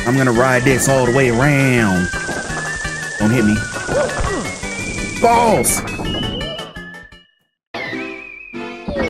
I'm gonna ride this all the way around. Don't hit me. Balls!